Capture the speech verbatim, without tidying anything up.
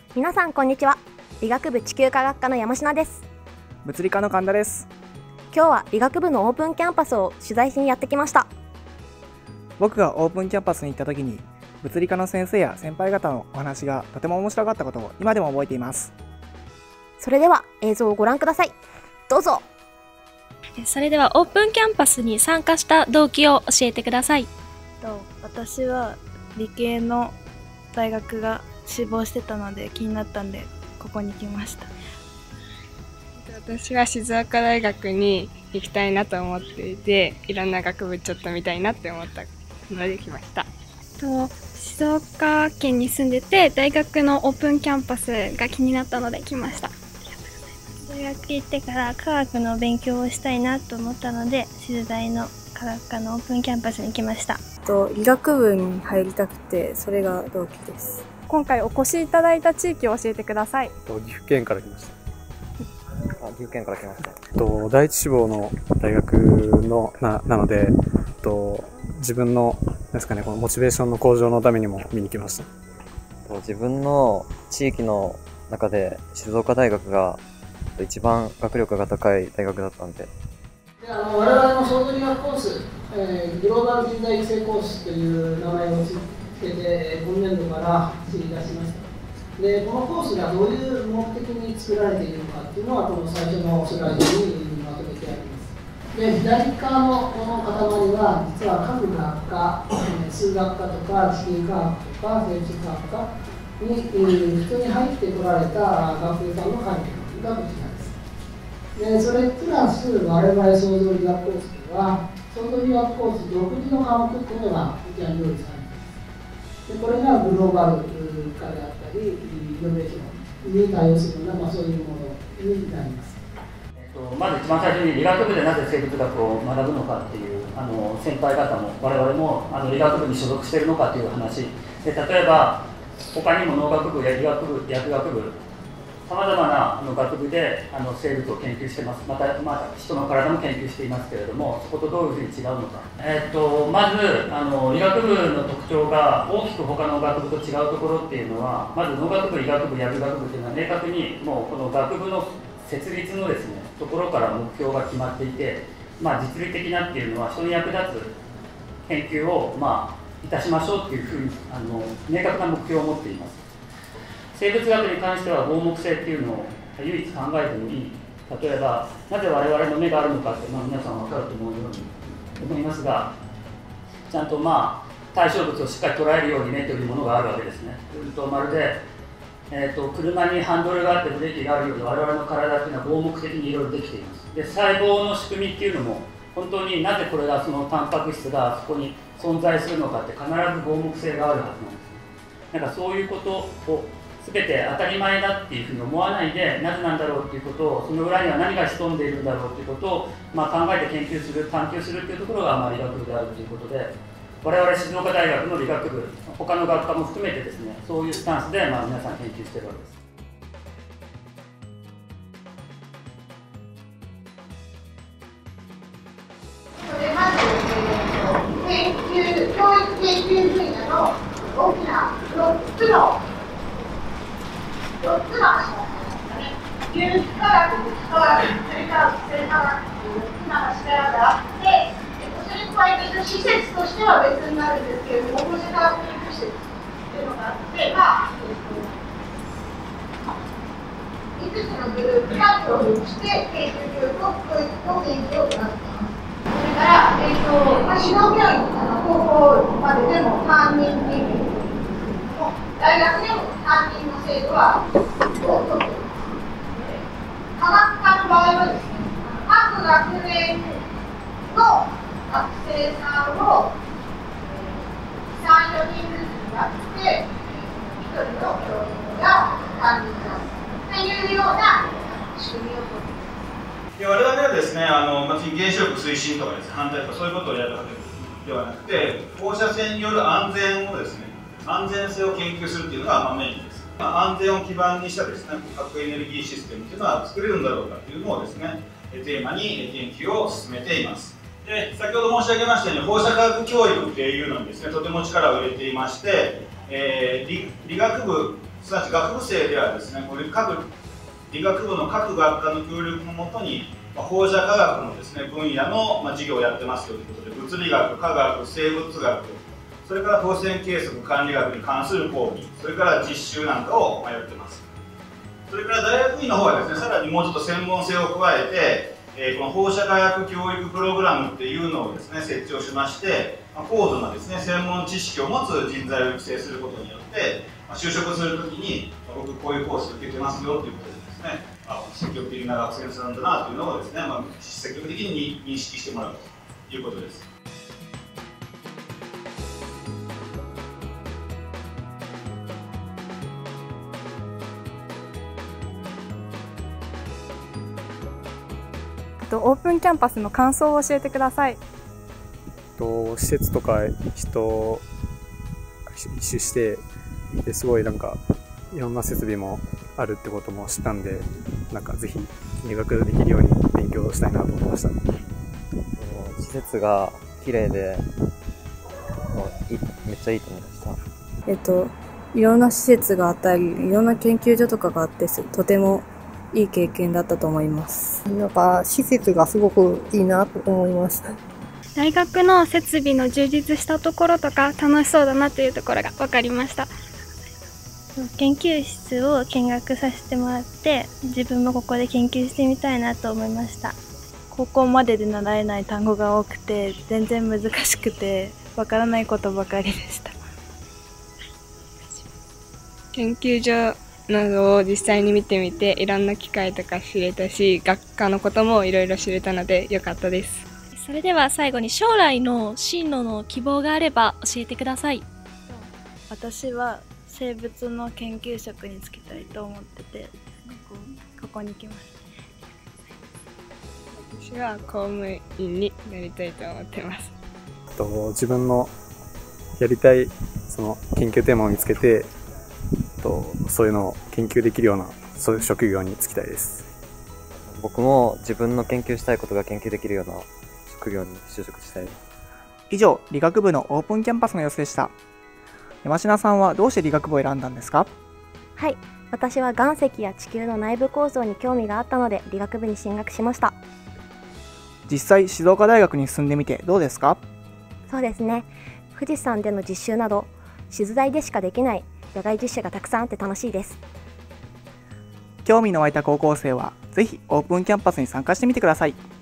皆さんこんにちは。理学部地球科学科の山科です。 物理科の神田です。 今日は理学部のオープンキャンパスを取材しにやってきました。 僕がオープンキャンパスに行った時に物理科の先生や先輩方のお話がとても面白かったことを今でも覚えています。 それでは映像をご覧ください。どうぞ。 それではオープンキャンパスに参加した動機を教えてください。 私は理系の大学が志望してたので気になったんでここに来ました。 私は静岡大学に行きたいなと思っていて、いろんな学部ちょっと見たいなって思ったので来ました。 と静岡県に住んでて大学のオープンキャンパスが気になったので来ました。 大学行ってから科学の勉強をしたいなと思ったので、静大の科学科のオープンキャンパスに来ました。 理学部に入りたくて、それが動機です。 今回お越しいただいた地域を教えてください。 岐阜県から来ました。 あ、岐阜県から来ました。 と第一志望の大学の な, なのでと自分のですかね、このモチベーションの向上のためにも見に来ました。 自分の地域の中で静岡大学が一番学力が高い大学だったんで、 であの我々の総合理学コース、えー、グローバル人材育成コースという名前をつけて今年度から走り出しました。でこのコースがどういう目的に作られているのかっていうのはこの最初のスライドにまとめてあります。で左側のこの塊は実は各学科、えー、数学科とか地球科学とか生物科学科に、えー、普通に入ってこられた学生さんの関係がこちらです。でそれプラス我々創造理学コースでは創造理学コース独自の科目っていうのがこちらに用意されています。でこれがグローバル化であったりイノベーションに対応するような、まあ、そういうものになります。 えっと、まず一番最初に理学部でなぜ生物学を学ぶのかっていうあの先輩方も我々もあの理学部に所属しているのかという話で、例えば他にも農学部や理学部薬学部さまざまなあの学部であの生物を研究してます。また、まあ、人の体も研究していますけれども、そことどういうふうに違うのか。えー、とまずあの理学部の特徴が大きく他の学部と違うところっていうのは、まず農学部、理学部、薬学部っていうのは明確にもうこの学部の設立のですねところから目標が決まっていて、まあ、実利的なっていうのは人に役立つ研究を、まあ、いたしましょうっていうふうにあの明確な目標を持っています。生物学に関しては合目性っていうのを唯一考えてもいい。例えばなぜ我々の目があるのかって、まあ、皆さん分かると思うように思いますが、ちゃんとまあ対象物をしっかり捉えるようにねというものがあるわけですね。とまるで、えー、と車にハンドルがあってブレーキがあるように我々の体っていうのは合目的にいろいろできています。で細胞の仕組みっていうのも本当になぜこれがそのタンパク質がそこに存在するのかって必ず合目性があるはずなんですね。なんかそういうことを全て当たり前だっていうふうに思わないで、なぜなんだろうっていうことを、その裏には何が潜んでいるんだろうっていうことを、まあ、考えて研究する、探求するっていうところが、まあ、理学部であるということで、我々静岡大学の理学部、他の学科も含めてですね、そういうスタンスで、まあ、皆さん研究しているわけです。 それまず、研究、教育研究分野の大きなよっつのよっつの足がありますね。有機化学、物質化学、それから生化学というよっつの柱があって、それに加えて施設としては別になるんですけれども、放射科学研究施設というのがあって、まあ、いくつのグループが協力して研究教育を教育と研究を行っています。それから、えーとまあ、指導教育、あの高校まででもさんにんレベル。大学でも担任の制度はとっています。科学科の場合はですね、各学年の学生さんをさん、よにんずつになってひとりの教員が担任がというような仕組みをとっています。 で我々はですね、あの原子力推進とかです、反対とかそういうことをやるわけではなくて、放射線による安全をですね、安全性を研究するというのがメインです。安全を基盤にしたですね、核エネルギーシステムというのは作れるんだろうかというのをですね、テーマに研究を進めています。で、先ほど申し上げましたように、放射科学教育というのにですね、とても力を入れていまして、えー、理, 理学部すなわち学部生ではですね、これ各理学部の各学科の協力のもとに、まあ、放射科学のですね、分野の、まあ、授業をやってますよということで、物理学、化学、生物学、それから放線計測管理学に関する講義、それから実習なんかを、まあ、やってます。それから大学院の方はですね、さらにもうちょっと専門性を加えて、えー、この放射科学教育プログラムっていうのをですね、設置をしまして、まあ、高度なですね、専門知識を持つ人材を育成することによって、まあ、就職するときに、まあ、僕こういうコース受けてますよということでですね、あ、積極的な学生さんだなというのをですね、まあ、積極的に認識してもらうということです。 オープンキャンパスの感想を教えてください。 と施設とか人一周してですごいなんかいろんな設備もあるってことも知ったんで、なんかぜひ入学できるように勉強したいなと思いました。 施設が綺麗でもういめっちゃいいと思いました。 えっといろんな施設があったり、いろんな研究所とかがあって、とてもいい経験だったと思います。 なんか施設がすごくいいなと思いました。 大学の設備の充実したところとか楽しそうだなというところが分かりました。 研究室を見学させてもらって、自分もここで研究してみたいなと思いました。 高校までで習えない単語が多くて、全然難しくてわからないことばかりでした。 研究所などを実際に見てみて、いろんな機械とか知れたし、学科のこともいろいろ知れたので良かったです。 それでは最後に将来の進路の希望があれば教えてください。 私は生物の研究職に就きたいと思ってて、ここ、ここに来ました。 私は公務員になりたいと思ってます。 と自分のやりたいその研究テーマを見つけて、とそういうのを研究できるようなそういう職業に就きたいです。 僕も自分の研究したいことが研究できるような職業に就職したいです。 以上、理学部のオープンキャンパスの様子でした。山科さんはどうして理学部を選んだんですか？ はい、私は岩石や地球の内部構造に興味があったので理学部に進学しました。 実際、静岡大学に進んでみてどうですか？ そうですね、富士山での実習など静大でしかできない野外実習がたくさんあって楽しいです。 興味の湧いた高校生はぜひオープンキャンパスに参加してみてください。